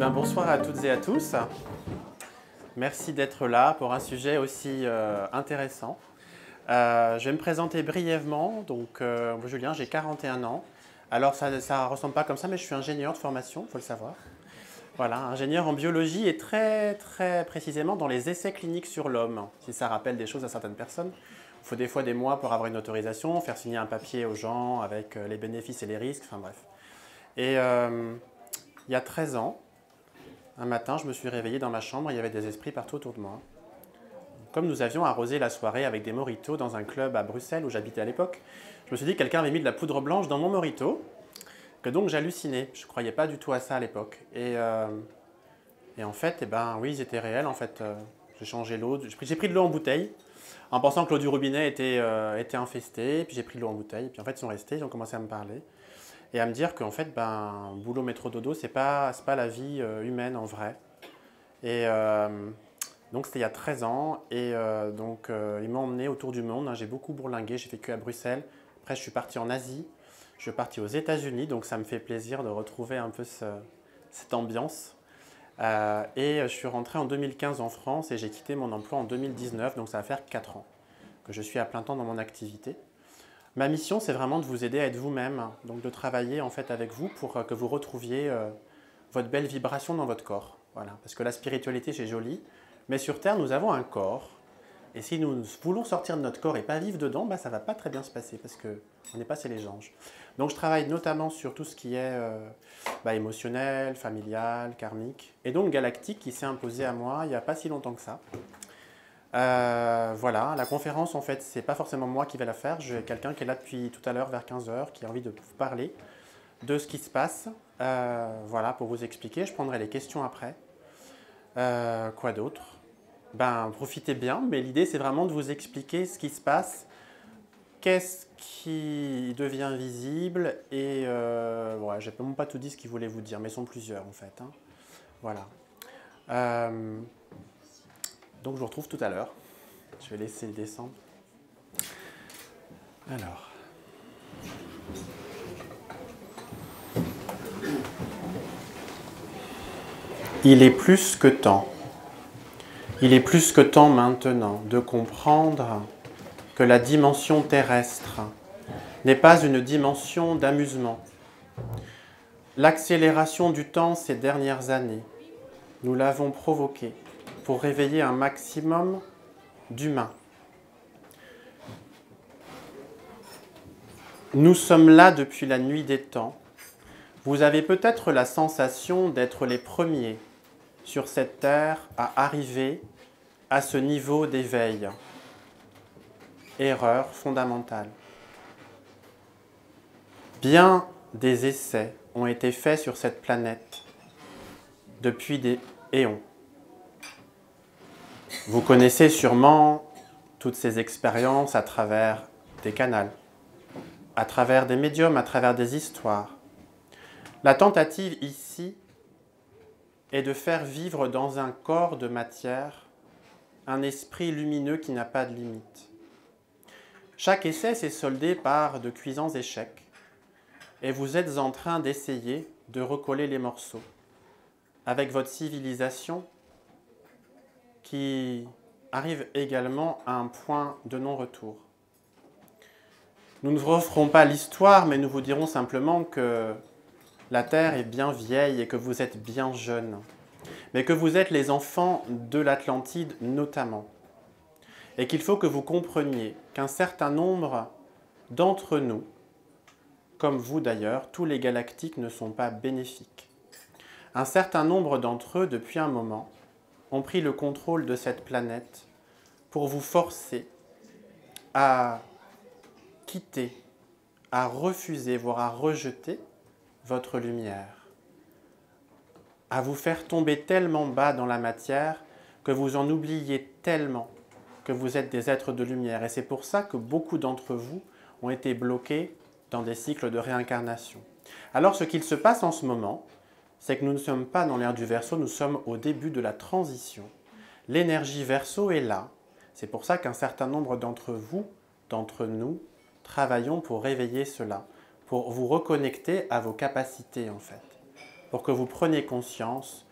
Bonsoir à toutes et à tous. Merci d'être là pour un sujet aussi intéressant. Je vais me présenter brièvement. Donc, Julien, j'ai 41 ans. Alors, ça ne ressemble pas comme ça, mais je suis ingénieur de formation, il faut le savoir. Voilà, ingénieur en biologie et très précisément dans les essais cliniques sur l'homme, si ça rappelle des choses à certaines personnes. Il faut des fois des mois pour avoir une autorisation, faire signer un papier aux gens avec les bénéfices et les risques, enfin bref. Et il y a 13 ans, un matin, je me suis réveillé dans ma chambre et il y avait des esprits partout autour de moi. Comme nous avions arrosé la soirée avec des mojitos dans un club à Bruxelles où j'habitais à l'époque, je me suis dit que quelqu'un avait mis de la poudre blanche dans mon mojito, que donc j'hallucinais. Je ne croyais pas du tout à ça à l'époque. Et en fait, oui, ils étaient réels. En fait, j'ai changé l'eau. J'ai pris de l'eau en bouteille en pensant que l'eau du robinet était infestée. Puis j'ai pris de l'eau en bouteille. Puis en fait, ils sont restés, ils ont commencé à me parler. Et à me dire qu'en fait, boulot, métro, dodo, c'est pas la vie humaine en vrai. Et donc c'était il y a 13 ans. Et ils m'ont emmené autour du monde. J'ai beaucoup bourlingué, j'ai vécu à Bruxelles. Après, je suis parti en Asie. Je suis parti aux États-Unis, donc ça me fait plaisir de retrouver un peu cette ambiance. Et je suis rentré en 2015 en France et j'ai quitté mon emploi en 2019, donc ça va faire 4 ans que je suis à plein temps dans mon activité. Ma mission, c'est vraiment de vous aider à être vous-même, donc de travailler en fait avec vous pour que vous retrouviez votre belle vibration dans votre corps. Voilà. Parce que la spiritualité, c'est joli, mais sur Terre, nous avons un corps. Et si nous voulons sortir de notre corps et pas vivre dedans, ça ne va pas très bien se passer parce qu'on n'est pas chez les anges. Donc je travaille notamment sur tout ce qui est émotionnel, familial, karmique. Et donc galactique qui s'est imposé à moi il n'y a pas si longtemps que ça. Voilà, la conférence, en fait, c'est pas forcément moi qui vais la faire. J'ai quelqu'un qui est là depuis tout à l'heure, vers 15 h, qui a envie de vous parler de ce qui se passe. Voilà, pour vous expliquer. Je prendrai les questions après. Quoi d'autre? Profitez bien, mais l'idée, c'est vraiment de vous expliquer ce qui se passe, qu'est-ce qui devient visible, et je n'ai même pas tout dit ce qu'il voulait vous dire, mais ils sont plusieurs, en fait. Voilà. Donc je vous retrouve tout à l'heure. Je vais laisser descendre. Alors. Il est plus que temps. Il est plus que temps maintenant de comprendre que la dimension terrestre n'est pas une dimension d'amusement. L'accélération du temps ces dernières années, nous l'avons provoquée pour réveiller un maximum d'humains. Nous sommes là depuis la nuit des temps. Vous avez peut-être la sensation d'être les premiers sur cette terre à arriver à ce niveau d'éveil. Erreur fondamentale. Bien des essais ont été faits sur cette planète depuis des éons. Vous connaissez sûrement toutes ces expériences à travers des canaux, à travers des médiums, à travers des histoires. La tentative ici est de faire vivre dans un corps de matière un esprit lumineux qui n'a pas de limite. Chaque essai s'est soldé par de cuisants échecs et vous êtes en train d'essayer de recoller les morceaux avec votre civilisation qui arrive également à un point de non-retour. Nous ne vous referons pas l'histoire, mais nous vous dirons simplement que la Terre est bien vieille et que vous êtes bien jeune, mais que vous êtes les enfants de l'Atlantide notamment, et qu'il faut que vous compreniez qu'un certain nombre d'entre nous, comme vous d'ailleurs, tous les galactiques ne sont pas bénéfiques. Un certain nombre d'entre eux, depuis un moment, ont pris le contrôle de cette planète pour vous forcer à quitter, à refuser, voire à rejeter votre lumière, à vous faire tomber tellement bas dans la matière que vous en oubliez tellement que vous êtes des êtres de lumière. Et c'est pour ça que beaucoup d'entre vous ont été bloqués dans des cycles de réincarnation. Alors ce qu'il se passe en ce moment, c'est que nous ne sommes pas dans l'ère du Verseau, nous sommes au début de la transition. L'énergie Verseau est là. C'est pour ça qu'un certain nombre d'entre vous, d'entre nous, travaillons pour réveiller cela, pour vous reconnecter à vos capacités en fait, pour que vous preniez conscience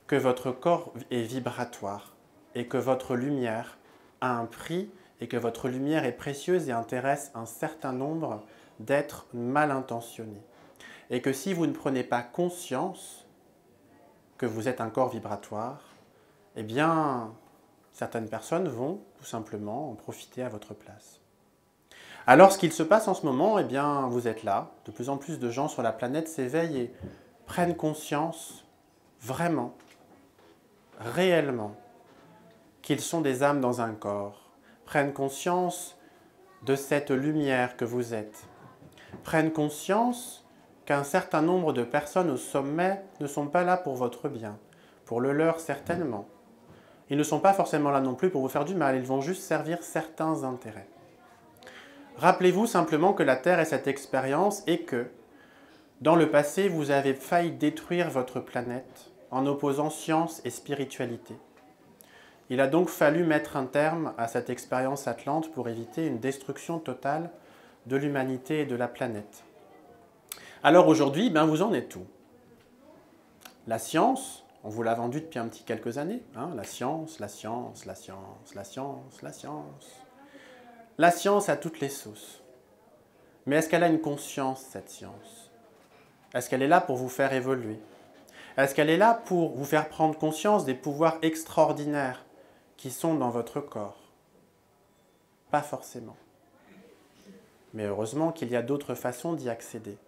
que votre corps est vibratoire et que votre lumière a un prix et que votre lumière est précieuse et intéresse un certain nombre d'êtres mal intentionnés. Et que si vous ne prenez pas conscience que vous êtes un corps vibratoire, eh bien, certaines personnes vont tout simplement en profiter à votre place. Alors, ce qu'il se passe en ce moment, eh bien, vous êtes là. De plus en plus de gens sur la planète s'éveillent et prennent conscience, vraiment, réellement, qu'ils sont des âmes dans un corps, prennent conscience de cette lumière que vous êtes, prennent conscience qu'un certain nombre de personnes au sommet ne sont pas là pour votre bien, pour le leur certainement. Ils ne sont pas forcément là non plus pour vous faire du mal, ils vont juste servir certains intérêts. Rappelez-vous simplement que la Terre est cette expérience et que, dans le passé, vous avez failli détruire votre planète en opposant science et spiritualité. Il a donc fallu mettre un terme à cette expérience atlante pour éviter une destruction totale de l'humanité et de la planète. Alors aujourd'hui, vous en êtes où? La science, on vous l'a vendue depuis un petit quelques années, hein, la science, la science, la science, la science, la science. La science a toutes les sauces. Mais est-ce qu'elle a une conscience, cette science? Est-ce qu'elle est là pour vous faire évoluer? Est-ce qu'elle est là pour vous faire prendre conscience des pouvoirs extraordinaires qui sont dans votre corps? Pas forcément. Mais heureusement qu'il y a d'autres façons d'y accéder.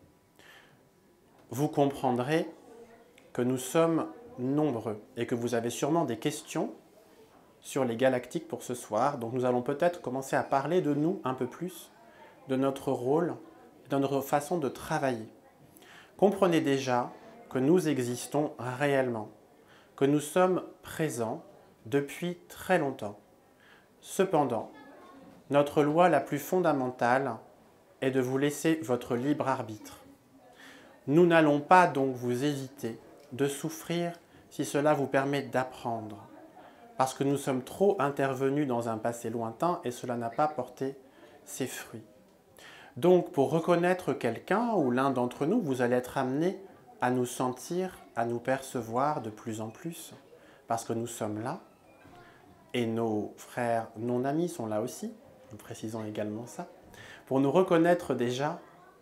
Vous comprendrez que nous sommes nombreux et que vous avez sûrement des questions sur les galactiques pour ce soir. Donc nous allons peut-être commencer à parler de nous un peu plus, de notre rôle, de notre façon de travailler. Comprenez déjà que nous existons réellement, que nous sommes présents depuis très longtemps. Cependant, notre loi la plus fondamentale est de vous laisser votre libre arbitre. Nous n'allons pas donc vous éviter de souffrir si cela vous permet d'apprendre, parce que nous sommes trop intervenus dans un passé lointain et cela n'a pas porté ses fruits. Donc, pour reconnaître quelqu'un ou l'un d'entre nous, vous allez être amené à nous sentir, à nous percevoir de plus en plus, parce que nous sommes là, et nos frères non-amis sont là aussi, nous précisons également ça. Pour nous reconnaître déjà,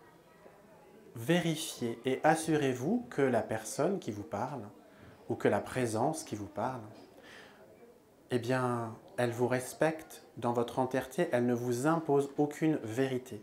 vérifiez et assurez-vous que la personne qui vous parle, ou que la présence qui vous parle, eh bien, elle vous respecte dans votre entièreté, elle ne vous impose aucune vérité.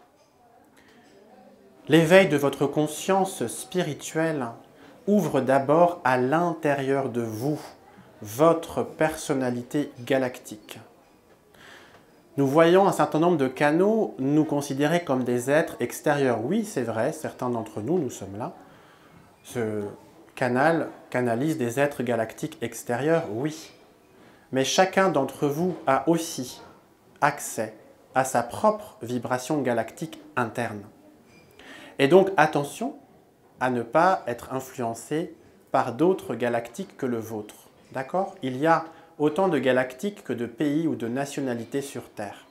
L'éveil de votre conscience spirituelle ouvre d'abord à l'intérieur de vous, votre personnalité galactique. Nous voyons un certain nombre de canaux nous considérer comme des êtres extérieurs. Oui, c'est vrai, certains d'entre nous, nous sommes là. Ce canal canalise des êtres galactiques extérieurs, oui. Mais chacun d'entre vous a aussi accès à sa propre vibration galactique interne. Et donc, attention à ne pas être influencé par d'autres galactiques que le vôtre. D'accord? Il y a autant de galactiques que de pays ou de nationalités sur Terre.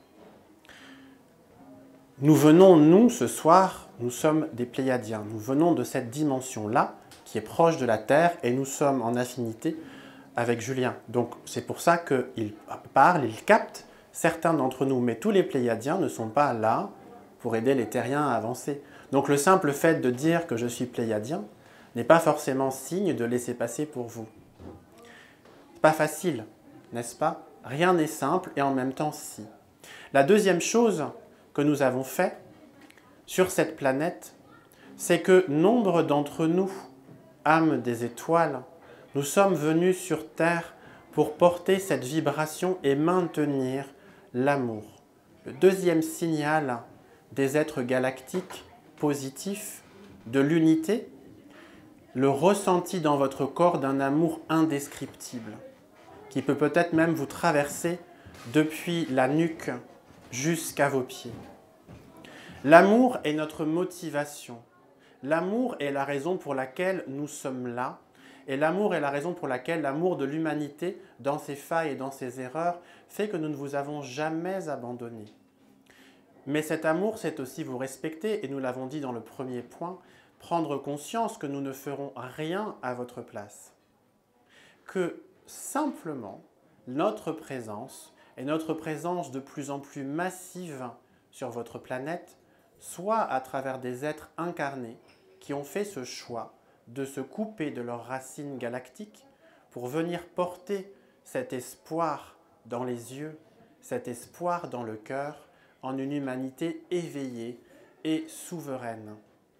Nous venons, nous, ce soir, nous sommes des Pléiadiens. Nous venons de cette dimension-là, qui est proche de la Terre, et nous sommes en affinité avec Julien. Donc, c'est pour ça qu'il parle, il capte certains d'entre nous. Mais tous les Pléiadiens ne sont pas là pour aider les Terriens à avancer. Donc, le simple fait de dire que je suis Pléiadien n'est pas forcément signe de laisser passer pour vous. Pas facile, n'est-ce pas? Rien n'est simple et en même temps si. La deuxième chose que nous avons fait sur cette planète, c'est que nombre d'entre nous, âmes des étoiles, nous sommes venus sur Terre pour porter cette vibration et maintenir l'amour. Le deuxième signal des êtres galactiques positifs, de l'unité, le ressenti dans votre corps d'un amour indescriptible, qui peut peut-être même vous traverser depuis la nuque jusqu'à vos pieds. L'amour est notre motivation. L'amour est la raison pour laquelle nous sommes là. Et l'amour est la raison pour laquelle l'amour de l'humanité, dans ses failles et dans ses erreurs, fait que nous ne vous avons jamais abandonné. Mais cet amour, c'est aussi vous respecter, et nous l'avons dit dans le premier point, prendre conscience que nous ne ferons rien à votre place. que simplement notre présence, et notre présence de plus en plus massive sur votre planète, soit à travers des êtres incarnés qui ont fait ce choix de se couper de leurs racines galactiques pour venir porter cet espoir dans les yeux, cet espoir dans le cœur, en une humanité éveillée et souveraine.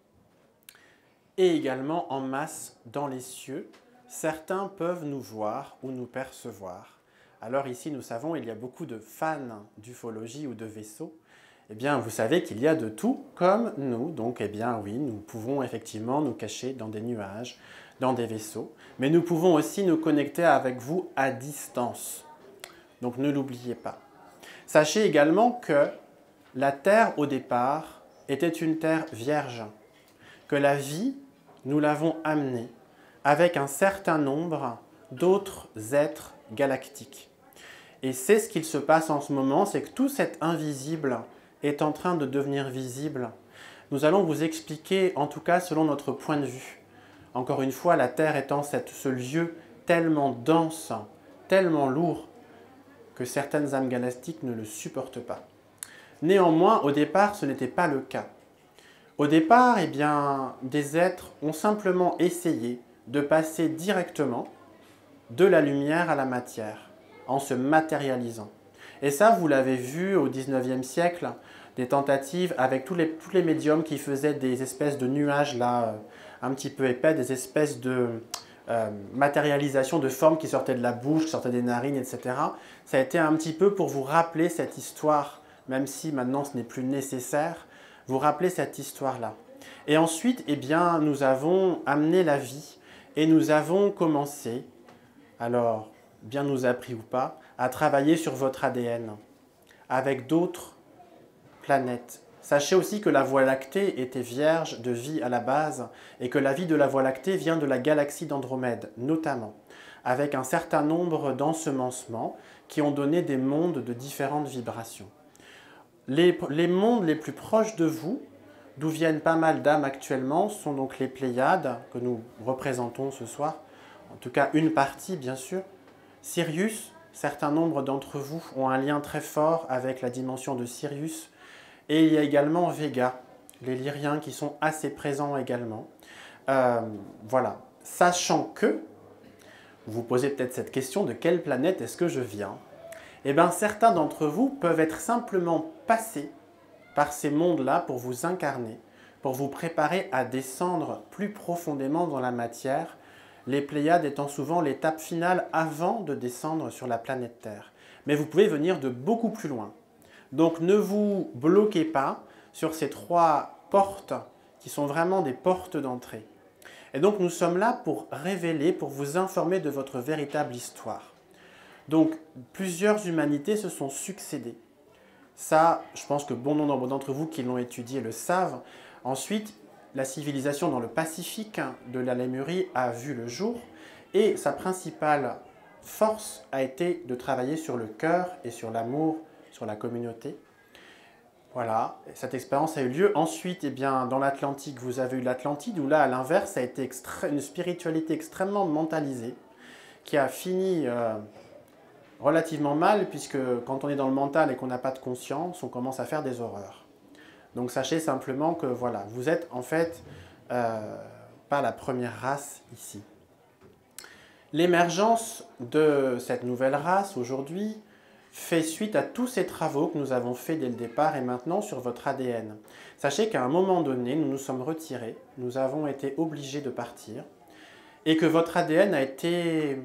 Et également en masse dans les cieux, certains peuvent nous voir ou nous percevoir. Alors ici, nous savons, il y a beaucoup de fans d'ufologie ou de vaisseaux. Eh bien, vous savez qu'il y a de tout comme nous. Donc, eh bien, oui, nous pouvons effectivement nous cacher dans des nuages, dans des vaisseaux. Mais nous pouvons aussi nous connecter avec vous à distance. Donc, ne l'oubliez pas. Sachez également que la Terre, au départ, était une Terre vierge. Que la vie, nous l'avons amenée avec un certain nombre d'autres êtres galactiques. Et c'est ce qu'il se passe en ce moment, c'est que tout cet invisible est en train de devenir visible. Nous allons vous expliquer, en tout cas selon notre point de vue. Encore une fois, la Terre étant ce lieu tellement dense, tellement lourd, que certaines âmes galactiques ne le supportent pas. Néanmoins, au départ, ce n'était pas le cas. Au départ, eh bien, des êtres ont simplement essayé de passer directement de la lumière à la matière, en se matérialisant. Et ça, vous l'avez vu au XIXe siècle, des tentatives avec tous les médiums qui faisaient des espèces de nuages là, un petit peu épais, des espèces de matérialisation de formes qui sortaient de la bouche, qui sortaient des narines, etc. Ça a été un petit peu pour vous rappeler cette histoire, même si maintenant ce n'est plus nécessaire, vous rappeler cette histoire-là. Et ensuite, eh bien, nous avons amené la vie et nous avons commencé, alors, bien nous appris ou pas, à travailler sur votre ADN avec d'autres planètes. Sachez aussi que la Voie lactée était vierge de vie à la base et que la vie de la Voie lactée vient de la galaxie d'Andromède, notamment, avec un certain nombre d'ensemencements qui ont donné des mondes de différentes vibrations. Les mondes les plus proches de vous, d'où viennent pas mal d'âmes actuellement, sont donc les Pléiades, que nous représentons ce soir, en tout cas une partie bien sûr. Sirius, certains nombres d'entre vous ont un lien très fort avec la dimension de Sirius. Et il y a également Vega, les Lyriens qui sont assez présents également. Voilà, sachant que, vous vous posez peut-être cette question, de quelle planète est-ce que je viens? Eh bien, certains d'entre vous peuvent être simplement passés par ces mondes-là pour vous incarner, pour vous préparer à descendre plus profondément dans la matière, les Pléiades étant souvent l'étape finale avant de descendre sur la planète Terre. Mais vous pouvez venir de beaucoup plus loin. Donc ne vous bloquez pas sur ces 3 portes qui sont vraiment des portes d'entrée. Et donc nous sommes là pour révéler, pour vous informer de votre véritable histoire. Donc plusieurs humanités se sont succédées. Ça, je pense que bon nombre d'entre vous qui l'ont étudié le savent. Ensuite, la civilisation dans le Pacifique de la Lémurie a vu le jour et sa principale force a été de travailler sur le cœur et sur l'amour, sur la communauté. Voilà, cette expérience a eu lieu. Ensuite, eh bien, dans l'Atlantique, vous avez eu l'Atlantide, où là, à l'inverse, ça a été une spiritualité extrêmement mentalisée, qui a fini relativement mal, puisque quand on est dans le mental et qu'on n'a pas de conscience, on commence à faire des horreurs. Donc sachez simplement que voilà, vous êtes en fait pas la première race ici. L'émergence de cette nouvelle race aujourd'hui fait suite à tous ces travaux que nous avons faits dès le départ et maintenant sur votre ADN. Sachez qu'à un moment donné, nous nous sommes retirés, nous avons été obligés de partir et que votre ADN a été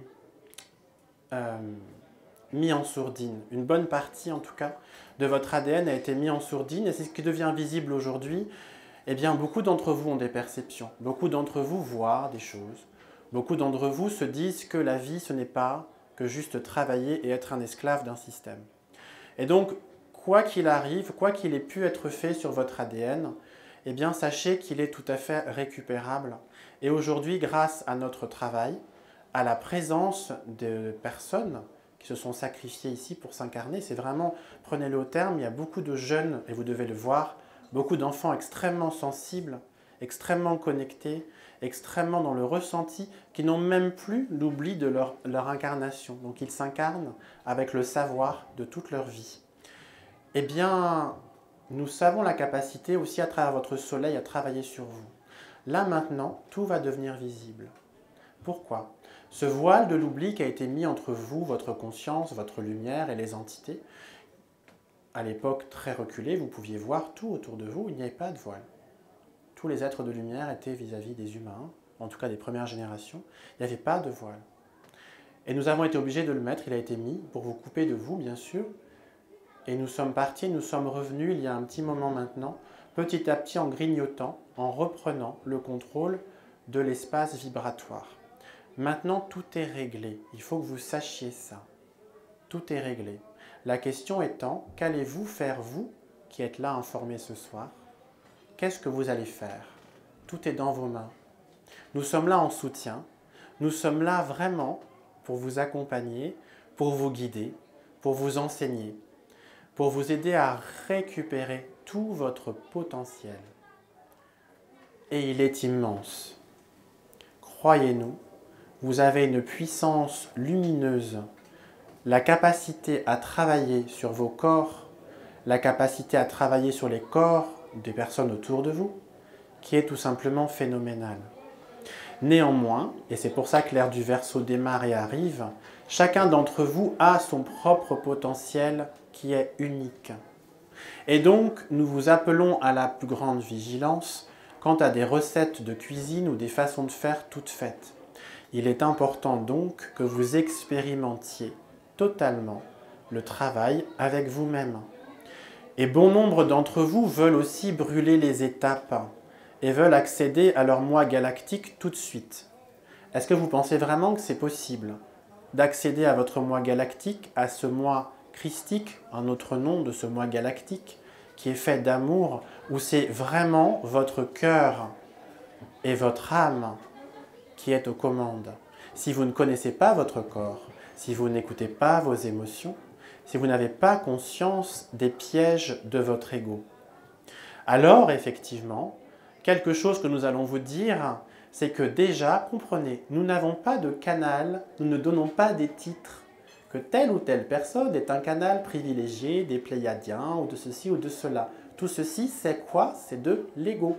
mis en sourdine. Une bonne partie, en tout cas, de votre ADN a été mis en sourdine et c'est ce qui devient visible aujourd'hui. Eh bien, beaucoup d'entre vous ont des perceptions, beaucoup d'entre vous voient des choses, beaucoup d'entre vous se disent que la vie, ce n'est pas que juste travailler et être un esclave d'un système. Et donc, quoi qu'il arrive, quoi qu'il ait pu être fait sur votre ADN, eh bien, sachez qu'il est tout à fait récupérable. Et aujourd'hui, grâce à notre travail, à la présence de personnes qui se sont sacrifiés ici pour s'incarner. C'est vraiment, prenez-le au terme, il y a beaucoup de jeunes, et vous devez le voir, beaucoup d'enfants extrêmement sensibles extrêmement connectés, extrêmement dans le ressenti, qui n'ont même plus l'oubli de leur incarnation. Donc ils s'incarnent avec le savoir de toute leur vie. Eh bien, nous avons la capacité aussi à travers votre soleil à travailler sur vous. Là maintenant, tout va devenir visible. Pourquoi? Ce voile de l'oubli qui a été mis entre vous, votre conscience, votre lumière et les entités, à l'époque très reculée, vous pouviez voir tout autour de vous, il n'y avait pas de voile. Tous les êtres de lumière étaient vis-à-vis des humains, en tout cas des premières générations, il n'y avait pas de voile. Et nous avons été obligés de le mettre, il a été mis pour vous couper de vous, bien sûr. Et nous sommes partis, nous sommes revenus il y a un petit moment maintenant, petit à petit en grignotant, en reprenant le contrôle de l'espace vibratoire. Maintenant, tout est réglé. Il faut que vous sachiez ça. Tout est réglé. La question étant, qu'allez-vous faire, vous, qui êtes là informés ce soir? Qu'est-ce que vous allez faire? Tout est dans vos mains. Nous sommes là en soutien. Nous sommes là vraiment pour vous accompagner, pour vous guider, pour vous enseigner, pour vous aider à récupérer tout votre potentiel. Et il est immense. Croyez-nous, vous avez une puissance lumineuse, la capacité à travailler sur vos corps, la capacité à travailler sur les corps des personnes autour de vous, qui est tout simplement phénoménale. Néanmoins, et c'est pour ça que l'ère du Verseau démarre et arrive, chacun d'entre vous a son propre potentiel qui est unique. Et donc, nous vous appelons à la plus grande vigilance quant à des recettes de cuisine ou des façons de faire toutes faites. Il est important donc que vous expérimentiez totalement le travail avec vous-même. Et bon nombre d'entre vous veulent aussi brûler les étapes et veulent accéder à leur moi galactique tout de suite. Est-ce que vous pensez vraiment que c'est possible d'accéder à votre moi galactique, à ce moi christique, un autre nom de ce moi galactique, qui est fait d'amour, où c'est vraiment votre cœur et votre âme qui est aux commandes? Si vous ne connaissez pas votre corps, si vous n'écoutez pas vos émotions, si vous n'avez pas conscience des pièges de votre ego, alors effectivement, quelque chose que nous allons vous dire, c'est que déjà, comprenez, nous n'avons pas de canal, nous ne donnons pas des titres, que telle ou telle personne est un canal privilégié des Pléiadiens ou de ceci ou de cela. Tout ceci, c'est quoi? C'est de l'ego.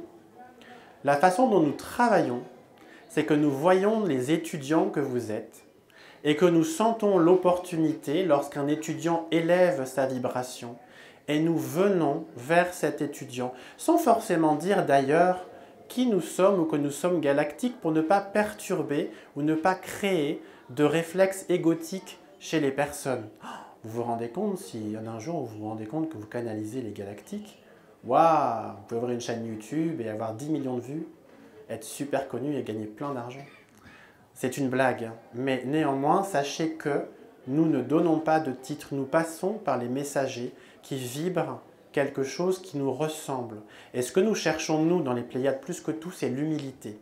La façon dont nous travaillons, c'est que nous voyons les étudiants que vous êtes et que nous sentons l'opportunité, lorsqu'un étudiant élève sa vibration, et nous venons vers cet étudiant, sans forcément dire d'ailleurs qui nous sommes ou que nous sommes galactiques, pour ne pas perturber ou ne pas créer de réflexes égotiques chez les personnes. Vous vous rendez compte, si un jour vous vous rendez compte que vous canalisez les galactiques, waouh, vous pouvez ouvrir une chaîne YouTube et avoir 10 millions de vues, être super connu et gagner plein d'argent. C'est une blague, mais néanmoins, sachez que nous ne donnons pas de titre, nous passons par les messagers qui vibrent quelque chose qui nous ressemble. Et ce que nous cherchons, nous, dans les Pléiades, plus que tout, c'est l'humilité.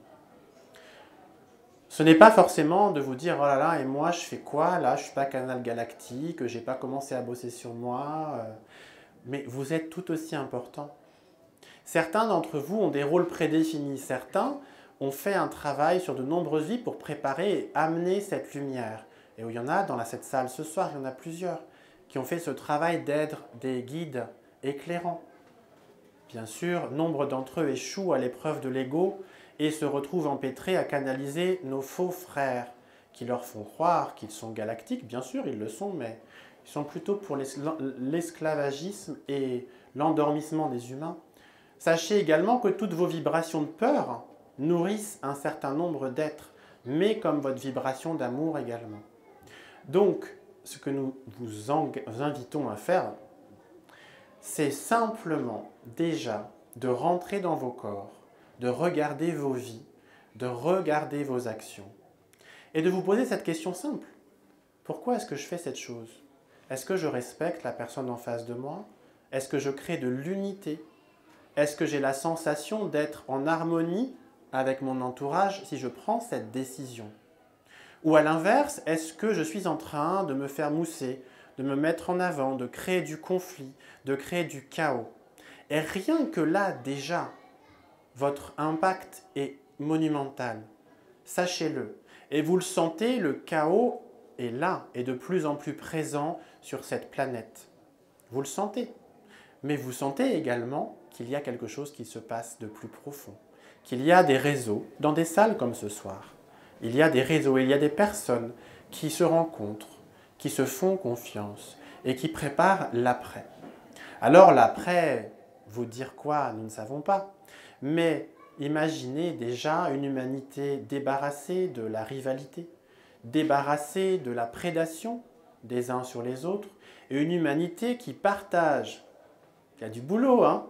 Ce n'est pas forcément de vous dire « Oh là là, et moi, je fais quoi? Là, je ne suis pas canal galactique, je n'ai pas commencé à bosser sur moi. » Mais vous êtes tout aussi important. Certains d'entre vous ont des rôles prédéfinis. Certains ont fait un travail sur de nombreuses vies pour préparer et amener cette lumière. Et il y en a dans cette salle ce soir, il y en a plusieurs qui ont fait ce travail d'être des guides éclairants. Bien sûr, nombre d'entre eux échouent à l'épreuve de l'ego et se retrouvent empêtrés à canaliser nos faux frères qui leur font croire qu'ils sont galactiques. Bien sûr, ils le sont, mais ils sont plutôt pour l'esclavagisme et l'endormissement des humains. Sachez également que toutes vos vibrations de peur nourrissent un certain nombre d'êtres, mais comme votre vibration d'amour également. Donc, ce que nous vous invitons à faire, c'est simplement déjà de rentrer dans vos corps, de regarder vos vies, de regarder vos actions, et de vous poser cette question simple. Pourquoi est-ce que je fais cette chose? Est-ce que je respecte la personne en face de moi? Est-ce que je crée de l'unité? Est-ce que j'ai la sensation d'être en harmonie avec mon entourage si je prends cette décision? Ou à l'inverse, est-ce que je suis en train de me faire mousser, de me mettre en avant, de créer du conflit, de créer du chaos? Et rien que là, déjà, Votre impact est monumental. Sachez-le. Et vous le sentez, le chaos est là, et de plus en plus présent sur cette planète. Vous le sentez. Mais vous sentez également qu'il y a quelque chose qui se passe de plus profond. Qu'il y a des réseaux, dans des salles comme ce soir. Il y a des réseaux, il y a des personnes qui se rencontrent, qui se font confiance et qui préparent l'après. Alors l'après, vous dire quoi, nous ne savons pas. Mais imaginez déjà une humanité débarrassée de la rivalité, débarrassée de la prédation des uns sur les autres, et une humanité qui partage. Il y a du boulot, hein?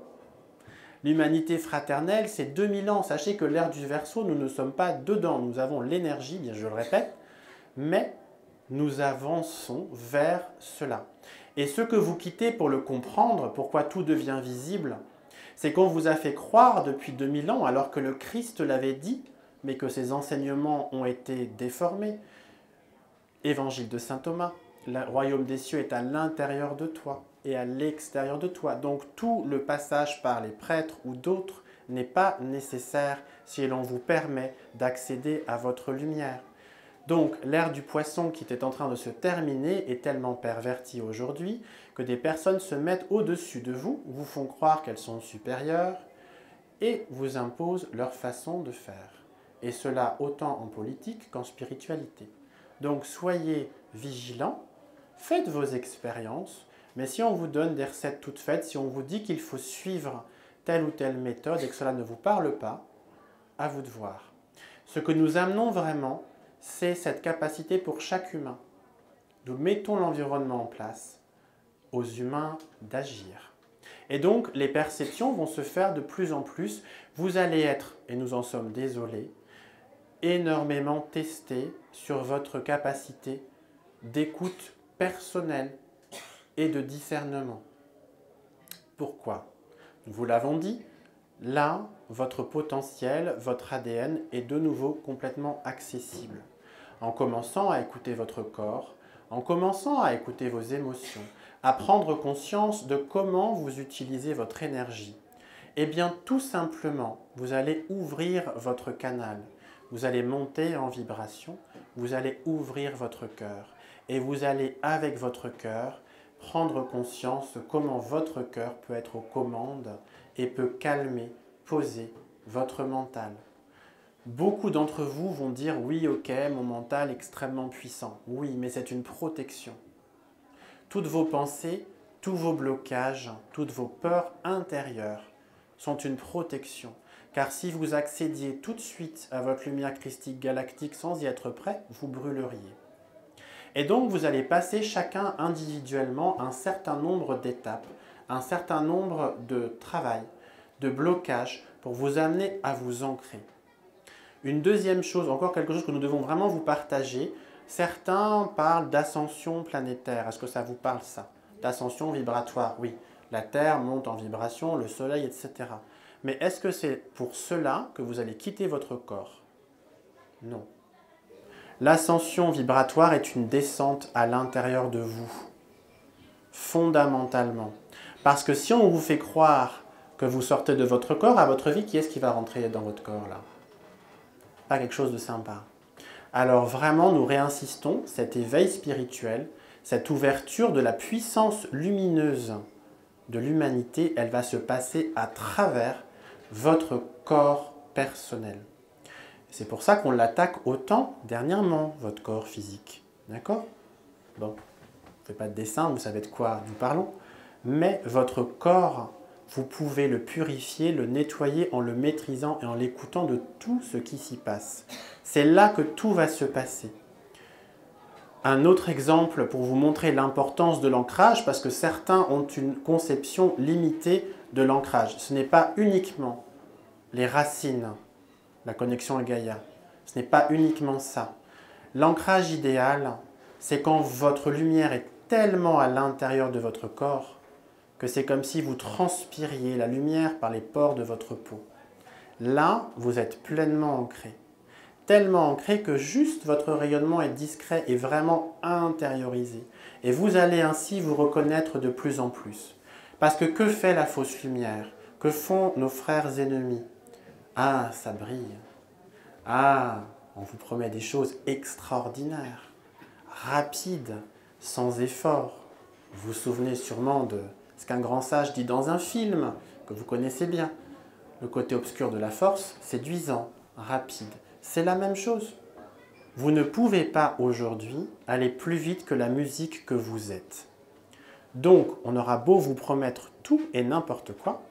L'humanité fraternelle, c'est 2000 ans. Sachez que l'ère du Verseau, nous ne sommes pas dedans. Nous avons l'énergie, bien je le répète, mais nous avançons vers cela. Et ce que vous quittez pour le comprendre, pourquoi tout devient visible, c'est qu'on vous a fait croire depuis 2000 ans, alors que le Christ l'avait dit, mais que ses enseignements ont été déformés. Évangile de saint Thomas, le royaume des cieux est à l'intérieur de toi et à l'extérieur de toi. Donc tout le passage par les prêtres ou d'autres n'est pas nécessaire si l'on vous permet d'accéder à votre lumière. Donc l'ère du poisson qui était en train de se terminer est tellement pervertie aujourd'hui que des personnes se mettent au-dessus de vous, vous font croire qu'elles sont supérieures et vous imposent leur façon de faire. Et cela autant en politique qu'en spiritualité. Donc soyez vigilants, faites vos expériences, mais si on vous donne des recettes toutes faites, si on vous dit qu'il faut suivre telle ou telle méthode et que cela ne vous parle pas, à vous de voir. Ce que nous amenons vraiment, c'est cette capacité pour chaque humain. Nous mettons l'environnement en place, aux humains d'agir. Et donc, les perceptions vont se faire de plus en plus. Vous allez être, et nous en sommes désolés, énormément testés sur votre capacité d'écoute personnelle et de discernement. Pourquoi? Nous vous l'avons dit, là, votre potentiel, votre ADN est de nouveau complètement accessible. En commençant à écouter votre corps, en commençant à écouter vos émotions, à prendre conscience de comment vous utilisez votre énergie, eh bien tout simplement, vous allez ouvrir votre canal, vous allez monter en vibration, vous allez ouvrir votre cœur et vous allez avec votre cœur prendre conscience de comment votre cœur peut être aux commandes et peut calmer, poser votre mental. Beaucoup d'entre vous vont dire « oui, ok, mon mental est extrêmement puissant ». Oui, mais c'est une protection. Toutes vos pensées, tous vos blocages, toutes vos peurs intérieures sont une protection. Car si vous accédiez tout de suite à votre lumière christique galactique sans y être prêt, vous brûleriez. Et donc vous allez passer chacun individuellement un certain nombre d'étapes, un certain nombre de travail, de blocages pour vous amener à vous ancrer. Une deuxième chose, encore quelque chose que nous devons vraiment vous partager, certains parlent d'ascension planétaire. Est-ce que ça vous parle ça? D'ascension vibratoire, oui. La Terre monte en vibration, le Soleil, etc. Mais est-ce que c'est pour cela que vous allez quitter votre corps? Non. L'ascension vibratoire est une descente à l'intérieur de vous, fondamentalement. Parce que si on vous fait croire que vous sortez de votre corps, à votre vie, qui est-ce qui va rentrer dans votre corps là? Pas quelque chose de sympa. Alors vraiment, nous réinsistons, cet éveil spirituel, cette ouverture de la puissance lumineuse de l'humanité, elle va se passer à travers votre corps personnel. C'est pour ça qu'on l'attaque autant dernièrement, votre corps physique. D'accord? Bon, je ne fais pas de dessin, vous savez de quoi nous parlons. Mais votre corps, vous pouvez le purifier, le nettoyer en le maîtrisant et en l'écoutant de tout ce qui s'y passe. C'est là que tout va se passer. Un autre exemple pour vous montrer l'importance de l'ancrage, parce que certains ont une conception limitée de l'ancrage. Ce n'est pas uniquement les racines, la connexion à Gaïa. Ce n'est pas uniquement ça. L'ancrage idéal, c'est quand votre lumière est tellement à l'intérieur de votre corps que c'est comme si vous transpiriez la lumière par les pores de votre peau. Là, vous êtes pleinement ancré. Tellement ancré que juste votre rayonnement est discret et vraiment intériorisé. Et vous allez ainsi vous reconnaître de plus en plus. Parce que fait la fausse lumière? Que font nos frères ennemis? Ah, ça brille. Ah, on vous promet des choses extraordinaires, rapides, sans effort. Vous vous souvenez sûrement de ce qu'un grand sage dit dans un film que vous connaissez bien. Le côté obscur de la force, séduisant, rapide. C'est la même chose. Vous ne pouvez pas aujourd'hui aller plus vite que la musique que vous êtes. Donc, on aura beau vous promettre tout et n'importe quoi,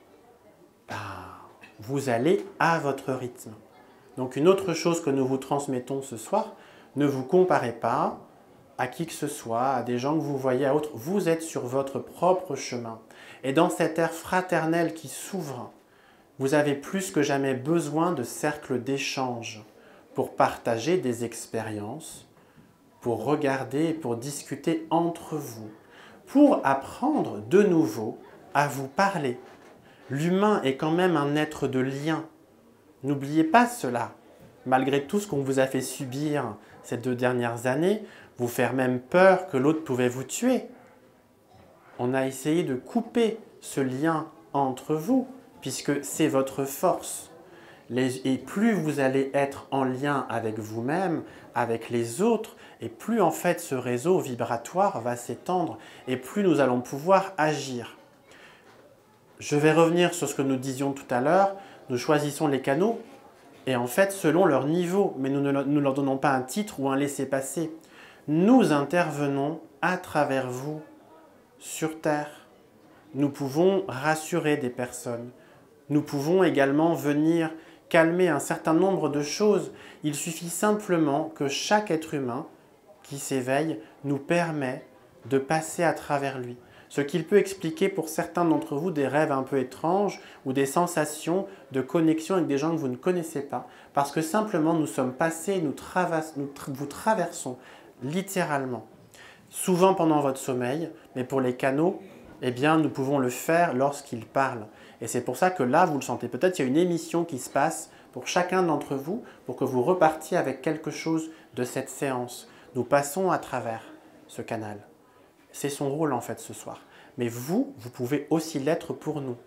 vous allez à votre rythme. Donc, une autre chose que nous vous transmettons ce soir, ne vous comparez pas à qui que ce soit, à des gens que vous voyez, à autres. Vous êtes sur votre propre chemin. Et dans cette ère fraternelle qui s'ouvre, vous avez plus que jamais besoin de cercles d'échange pour partager des expériences, pour regarder et pour discuter entre vous, pour apprendre de nouveau à vous parler. L'humain est quand même un être de lien. N'oubliez pas cela. Malgré tout ce qu'on vous a fait subir ces 2 dernières années, vous faire même peur que l'autre pouvait vous tuer. On a essayé de couper ce lien entre vous, puisque c'est votre force. Et plus vous allez être en lien avec vous-même, avec les autres, et plus en fait ce réseau vibratoire va s'étendre, et plus nous allons pouvoir agir. Je vais revenir sur ce que nous disions tout à l'heure. Nous choisissons les canaux, et en fait selon leur niveau, mais nous ne leur donnons pas un titre ou un laissez-passer. Nous intervenons à travers vous sur Terre. Nous pouvons rassurer des personnes. Nous pouvons également venir calmer un certain nombre de choses. Il suffit simplement que chaque être humain qui s'éveille nous permet de passer à travers lui. Ce qu'il peut expliquer pour certains d'entre vous des rêves un peu étranges ou des sensations de connexion avec des gens que vous ne connaissez pas. Parce que simplement nous sommes passés, vous traversons littéralement. Souvent pendant votre sommeil, mais pour les canaux, eh bien, nous pouvons le faire lorsqu'ils parlent. Et c'est pour ça que là, vous le sentez. Peut-être qu'il y a une émission qui se passe pour chacun d'entre vous, pour que vous repartiez avec quelque chose de cette séance. Nous passons à travers ce canal. C'est son rôle en fait ce soir. Mais vous pouvez aussi l'être pour nous.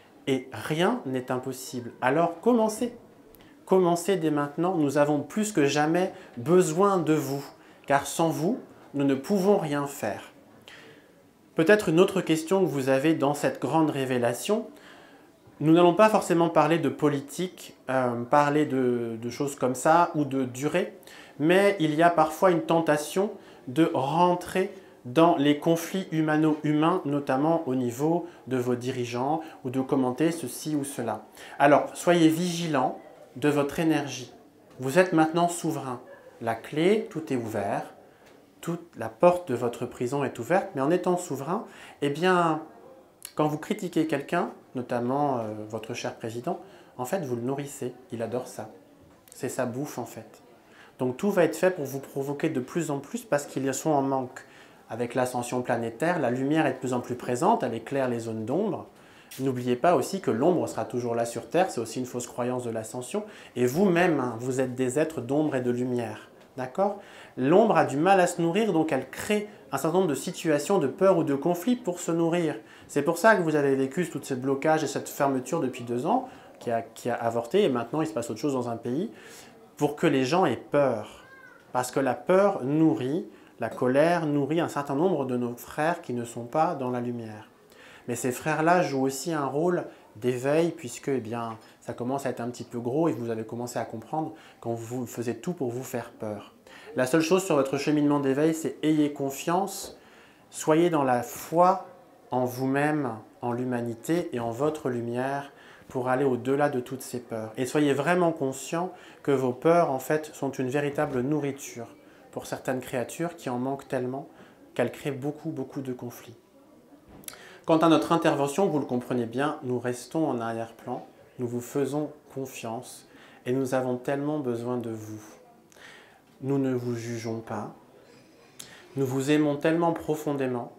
Et rien n'est impossible. Alors commencez. Commencez dès maintenant. Nous avons plus que jamais besoin de vous. Car sans vous, nous ne pouvons rien faire. Peut-être une autre question que vous avez dans cette grande révélation. Nous n'allons pas forcément parler de politique, parler de choses comme ça ou de durée, mais il y a parfois une tentation de rentrer dans les conflits humano-humains, notamment au niveau de vos dirigeants ou de commenter ceci ou cela. Alors, soyez vigilants de votre énergie. Vous êtes maintenant souverain. La clé, tout est ouvert. Toute la porte de votre prison est ouverte, mais en étant souverain, eh bien, quand vous critiquez quelqu'un, notamment votre cher président, en fait, vous le nourrissez. Il adore ça. C'est sa bouffe, en fait. Donc, tout va être fait pour vous provoquer de plus en plus parce qu'ils sont en manque. Avec l'ascension planétaire, la lumière est de plus en plus présente, elle éclaire les zones d'ombre. N'oubliez pas aussi que l'ombre sera toujours là sur Terre, c'est aussi une fausse croyance de l'ascension. Et vous-même, hein, vous êtes des êtres d'ombre et de lumière. D'accord? L'ombre a du mal à se nourrir, donc elle crée un certain nombre de situations de peur ou de conflit pour se nourrir. C'est pour ça que vous avez vécu tous ces blocages et cette fermeture depuis 2 ans, qui a avorté, et maintenant il se passe autre chose dans un pays, pour que les gens aient peur. Parce que la peur nourrit, la colère nourrit un certain nombre de nos frères qui ne sont pas dans la lumière. Mais ces frères-là jouent aussi un rôle d'éveil, puisque eh bien, ça commence à être un petit peu gros et vous avez commencé à comprendre quand vous faisiez tout pour vous faire peur. La seule chose sur votre cheminement d'éveil, c'est ayez confiance, soyez dans la foi en vous-même, en l'humanité et en votre lumière pour aller au-delà de toutes ces peurs. Et soyez vraiment conscient que vos peurs, en fait, sont une véritable nourriture pour certaines créatures qui en manquent tellement qu'elles créent beaucoup de conflits. Quant à notre intervention, vous le comprenez bien, nous restons en arrière-plan, nous vous faisons confiance et nous avons tellement besoin de vous. Nous ne vous jugeons pas, nous vous aimons tellement profondément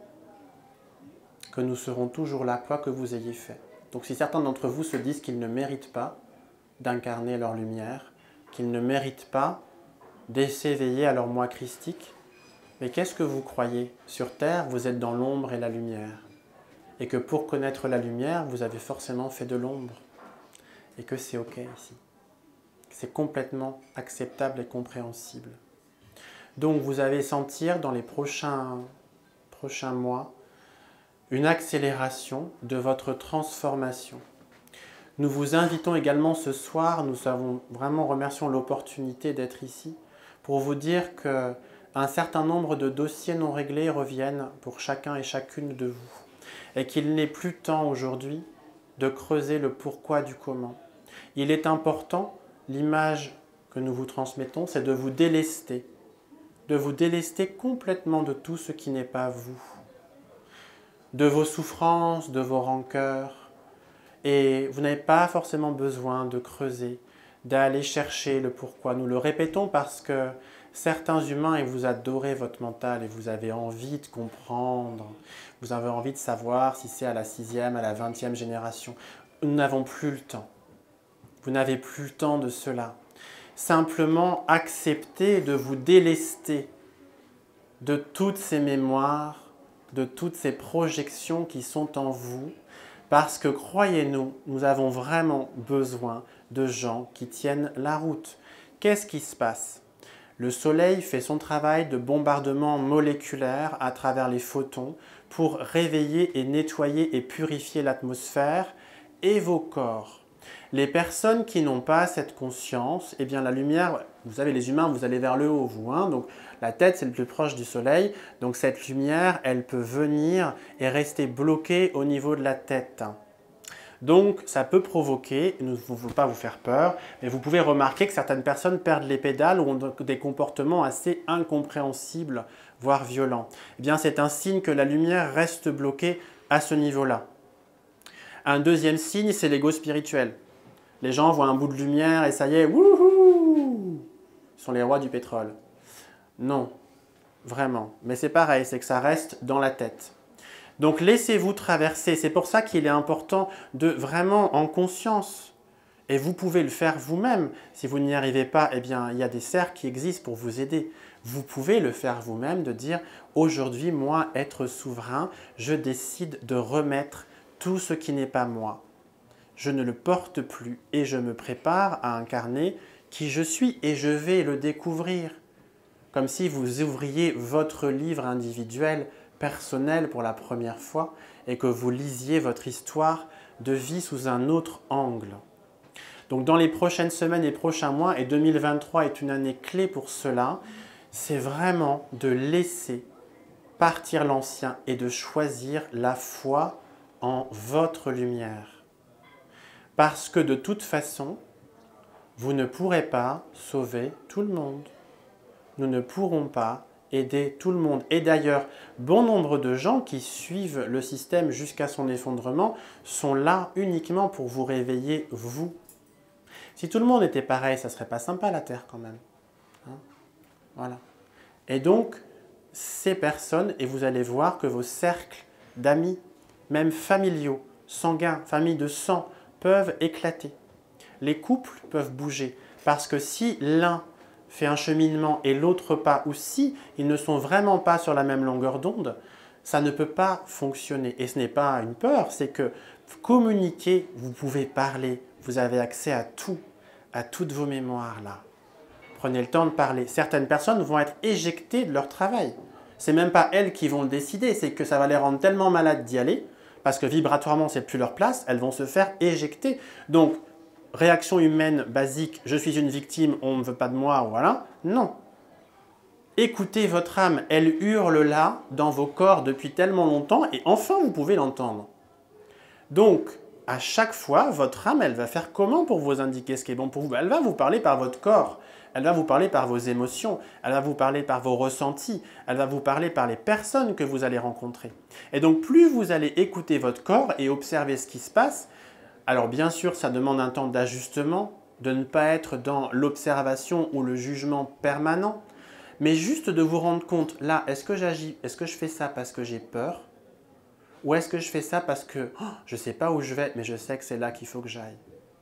que nous serons toujours là, quoi que vous ayez fait. Donc si certains d'entre vous se disent qu'ils ne méritent pas d'incarner leur lumière, qu'ils ne méritent pas de s'éveiller à leur moi christique, mais qu'est-ce que vous croyez? Sur Terre, vous êtes dans l'ombre et la lumière. Et que pour connaître la lumière, vous avez forcément fait de l'ombre. et que c'est OK ici. C'est complètement acceptable et compréhensible. Donc vous allez sentir dans les prochains mois une accélération de votre transformation. Nous vous invitons également ce soir, nous avons vraiment remercions l'opportunité d'être ici, pour vous dire qu'un certain nombre de dossiers non réglés reviennent pour chacun et chacune de vous. Et qu'il n'est plus temps aujourd'hui de creuser le pourquoi du comment. Il est important, l'image que nous vous transmettons, c'est de vous délester complètement de tout ce qui n'est pas vous, de vos souffrances, de vos rancœurs. Et vous n'avez pas forcément besoin de creuser, d'aller chercher le pourquoi. Nous le répétons parce que certains humains, et vous adorez votre mental, et vous avez envie de comprendre, vous avez envie de savoir si c'est à la 6e, à la 20e génération. Nous n'avons plus le temps. Vous n'avez plus le temps de cela. Simplement acceptez de vous délester de toutes ces mémoires, de toutes ces projections qui sont en vous, parce que croyez-nous, nous avons vraiment besoin de gens qui tiennent la route. Qu'est-ce qui se passe? Le Soleil fait son travail de bombardement moléculaire à travers les photons pour réveiller et nettoyer et purifier l'atmosphère et vos corps. Les personnes qui n'ont pas cette conscience, eh bien la lumière, vous savez les humains, vous allez vers le haut, vous, hein, donc la tête c'est le plus proche du soleil, donc cette lumière, elle peut venir et rester bloquée au niveau de la tête. Donc ça peut provoquer, il ne faut pas vous faire peur, mais vous pouvez remarquer que certaines personnes perdent les pédales ou ont des comportements assez incompréhensibles, voire violents. Eh bien c'est un signe que la lumière reste bloquée à ce niveau-là. Un deuxième signe, c'est l'ego spirituel. Les gens voient un bout de lumière et ça y est, wouhou! Ils sont les rois du pétrole. Non, vraiment. Mais c'est pareil, c'est que ça reste dans la tête. Donc laissez-vous traverser. C'est pour ça qu'il est important de vraiment en conscience. Et vous pouvez le faire vous-même. Si vous n'y arrivez pas, eh bien, il y a des cercles qui existent pour vous aider. Vous pouvez le faire vous-même, de dire « Aujourd'hui, moi, être souverain, je décide de remettre tout ce qui n'est pas moi. Je ne le porte plus et je me prépare à incarner qui je suis et je vais le découvrir. » Comme si vous ouvriez votre livre individuel, personnel pour la première fois et que vous lisiez votre histoire de vie sous un autre angle. Donc dans les prochaines semaines et prochains mois, et 2023 est une année clé pour cela, c'est vraiment de laisser partir l'ancien et de choisir la foi en votre lumière. Parce que de toute façon, vous ne pourrez pas sauver tout le monde. Nous ne pourrons pas aider tout le monde. Et d'ailleurs, bon nombre de gens qui suivent le système jusqu'à son effondrement sont là uniquement pour vous réveiller, vous. Si tout le monde était pareil, ça ne serait pas sympa la Terre quand même. Hein? Voilà. Et donc, ces personnes, et vous allez voir que vos cercles d'amis, même familiaux, sanguins, familles de sang, peuvent éclater. Les couples peuvent bouger. Parce que si l'un fait un cheminement et l'autre pas, ou si ils ne sont vraiment pas sur la même longueur d'onde, ça ne peut pas fonctionner. Et ce n'est pas une peur, c'est que communiquer, vous pouvez parler, vous avez accès à tout, à toutes vos mémoires là. Prenez le temps de parler. Certaines personnes vont être éjectées de leur travail. Ce n'est même pas elles qui vont le décider, c'est que ça va les rendre tellement malades d'y aller, parce que vibratoirement, ce n'est plus leur place, elles vont se faire éjecter. Donc, réaction humaine basique, je suis une victime, on ne veut pas de moi, voilà. Non. Écoutez votre âme, elle hurle là, dans vos corps depuis tellement longtemps, et enfin vous pouvez l'entendre. Donc, à chaque fois, votre âme, elle va faire comment pour vous indiquer ce qui est bon pour vous? Elle va vous parler par votre corps, elle va vous parler par vos émotions, elle va vous parler par vos ressentis, elle va vous parler par les personnes que vous allez rencontrer. Et donc, plus vous allez écouter votre corps et observer ce qui se passe, alors bien sûr, ça demande un temps d'ajustement, de ne pas être dans l'observation ou le jugement permanent, mais juste de vous rendre compte, là, est-ce que j'agis, est-ce que je fais ça parce que j'ai peur? Ou est-ce que je fais ça parce que je ne sais pas où je vais, mais je sais que c'est là qu'il faut que j'aille?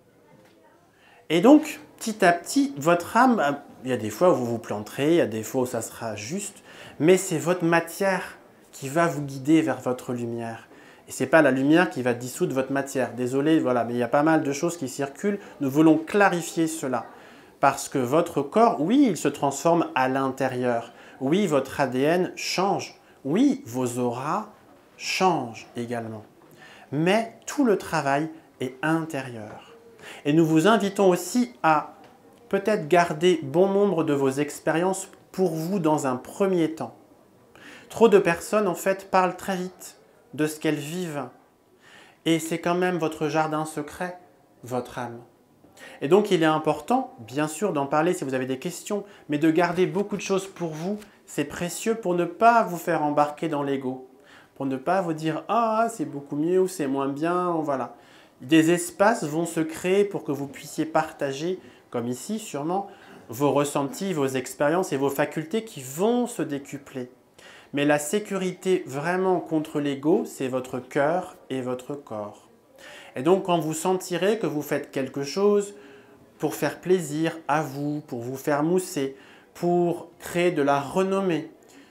Et donc, petit à petit, votre âme, il y a des fois où vous vous planterez, il y a des fois où ça sera juste, mais c'est votre matière qui va vous guider vers votre lumière. Et ce n'est pas la lumière qui va dissoudre votre matière. Désolé, voilà, mais il y a pas mal de choses qui circulent. Nous voulons clarifier cela. Parce que votre corps, oui, il se transforme à l'intérieur. Oui, votre ADN change. Oui, vos auras changent également. Mais tout le travail est intérieur. Et nous vous invitons aussi à peut-être garder bon nombre de vos expériences pour vous dans un premier temps. Trop de personnes, en fait, parlent très vite de ce qu'elles vivent. Et c'est quand même votre jardin secret, votre âme. Et donc, il est important, bien sûr, d'en parler si vous avez des questions, mais de garder beaucoup de choses pour vous. C'est précieux pour ne pas vous faire embarquer dans l'ego. Pour ne pas vous dire « Ah, c'est beaucoup mieux ou c'est moins bien », voilà. Des espaces vont se créer pour que vous puissiez partager, comme ici sûrement, vos ressentis, vos expériences et vos facultés qui vont se décupler. Mais la sécurité vraiment contre l'ego, c'est votre cœur et votre corps. Et donc quand vous sentirez que vous faites quelque chose pour faire plaisir à vous, pour vous faire mousser, pour créer de la renommée,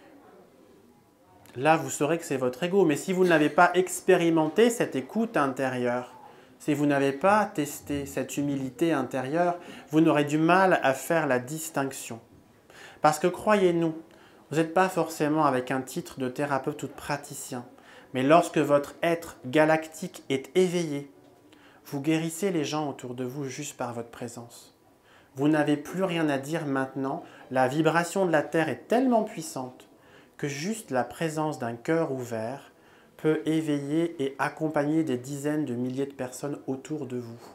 là vous saurez que c'est votre ego. Mais si vous n'avez pas expérimenté cette écoute intérieure, si vous n'avez pas testé cette humilité intérieure, vous n'aurez du mal à faire la distinction. Parce que croyez-nous, vous n'êtes pas forcément avec un titre de thérapeute ou de praticien, mais lorsque votre être galactique est éveillé, vous guérissez les gens autour de vous juste par votre présence. Vous n'avez plus rien à dire maintenant, la vibration de la Terre est tellement puissante que juste la présence d'un cœur ouvert peut éveiller et accompagner des dizaines de milliers de personnes autour de vous.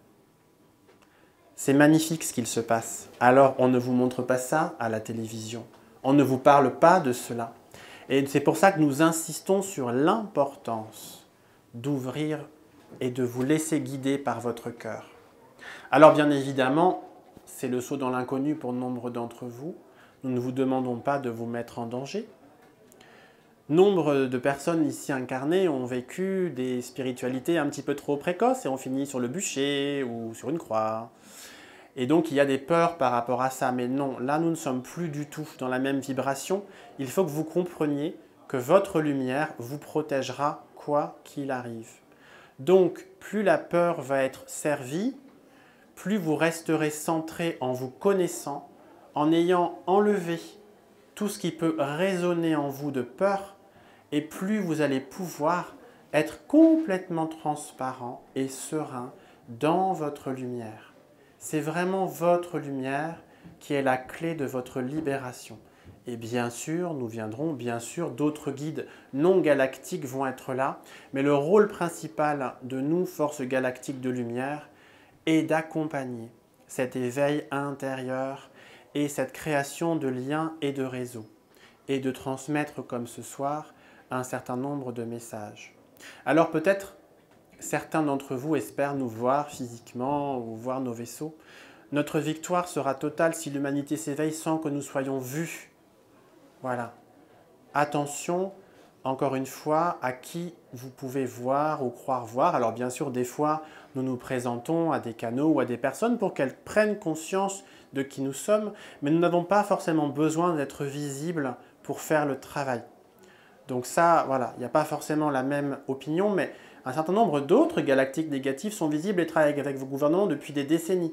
C'est magnifique ce qu'il se passe. Alors on ne vous montre pas ça à la télévision. On ne vous parle pas de cela. Et c'est pour ça que nous insistons sur l'importance d'ouvrir et de vous laisser guider par votre cœur. Alors bien évidemment, c'est le saut dans l'inconnu pour nombre d'entre vous. Nous ne vous demandons pas de vous mettre en danger. Nombre de personnes ici incarnées ont vécu des spiritualités un petit peu trop précoces et ont fini sur le bûcher ou sur une croix. Et donc il y a des peurs par rapport à ça. Mais non, là nous ne sommes plus du tout dans la même vibration. Il faut que vous compreniez que votre lumière vous protégera quoi qu'il arrive. Donc plus la peur va être servie, plus vous resterez centré en vous connaissant, en ayant enlevé tout ce qui peut résonner en vous de peur, et plus vous allez pouvoir être complètement transparent et serein dans votre lumière. C'est vraiment votre lumière qui est la clé de votre libération. Et bien sûr, nous viendrons, bien sûr, d'autres guides non galactiques vont être là, mais le rôle principal de nous, forces galactiques de lumière, est d'accompagner cet éveil intérieur et cette création de liens et de réseaux, et de transmettre comme ce soir un certain nombre de messages. Alors peut-être certains d'entre vous espèrent nous voir physiquement ou voir nos vaisseaux. Notre victoire sera totale si l'humanité s'éveille sans que nous soyons vus. Voilà. Attention, encore une fois, à qui vous pouvez voir ou croire voir. Alors bien sûr, des fois, nous nous présentons à des canaux ou à des personnes pour qu'elles prennent conscience de qui nous sommes, mais nous n'avons pas forcément besoin d'être visibles pour faire le travail. Donc ça, voilà, il n'y a pas forcément la même opinion, mais un certain nombre d'autres galactiques négatifs sont visibles et travaillent avec vos gouvernements depuis des décennies.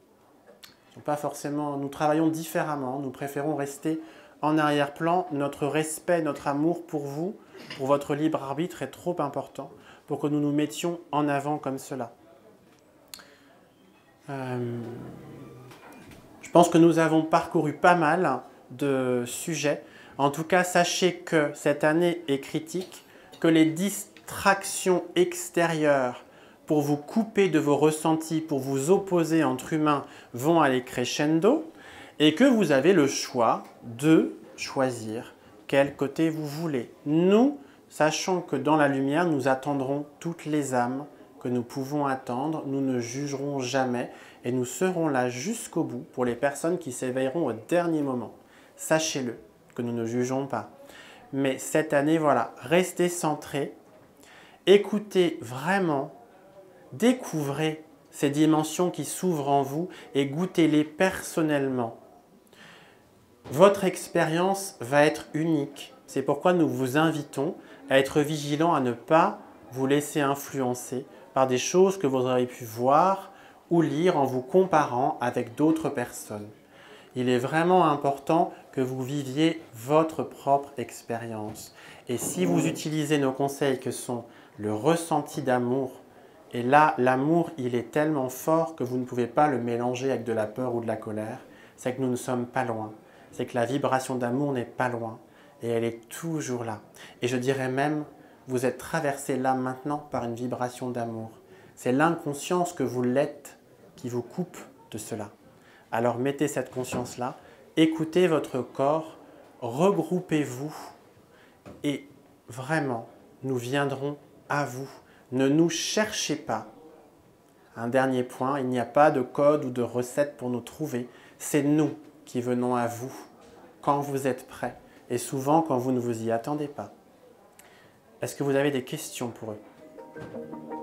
Pas forcément, nous travaillons différemment, nous préférons rester en arrière-plan. Notre respect, notre amour pour vous, pour votre libre arbitre est trop important pour que nous nous mettions en avant comme cela. Je pense que nous avons parcouru pas mal de sujets. En tout cas, sachez que cette année est critique, que les distractions extérieures pour vous couper de vos ressentis, pour vous opposer entre humains, vont aller crescendo, et que vous avez le choix de choisir quel côté vous voulez. Nous, sachons que dans la lumière, nous attendrons toutes les âmes que nous pouvons attendre, nous ne jugerons jamais, et nous serons là jusqu'au bout pour les personnes qui s'éveilleront au dernier moment. Sachez-le, que nous ne jugeons pas. Mais cette année, voilà, restez centrés, écoutez vraiment, découvrez ces dimensions qui s'ouvrent en vous et goûtez-les personnellement. Votre expérience va être unique. C'est pourquoi nous vous invitons à être vigilants, à ne pas vous laisser influencer par des choses que vous aurez pu voir ou lire en vous comparant avec d'autres personnes. Il est vraiment important que vous viviez votre propre expérience. Et si vous utilisez nos conseils que sont le ressenti d'amour, et là, l'amour, il est tellement fort que vous ne pouvez pas le mélanger avec de la peur ou de la colère, c'est que nous ne sommes pas loin. C'est que la vibration d'amour n'est pas loin. Et elle est toujours là. Et je dirais même, vous êtes traversé là maintenant par une vibration d'amour. C'est l'inconscience que vous l'êtes qui vous coupe de cela. Alors mettez cette conscience-là, écoutez votre corps, regroupez-vous et vraiment, nous viendrons à vous. Ne nous cherchez pas. Un dernier point, il n'y a pas de code ou de recette pour nous trouver. C'est nous qui venons à vous quand vous êtes prêts et souvent quand vous ne vous y attendez pas. Est-ce que vous avez des questions pour eux ?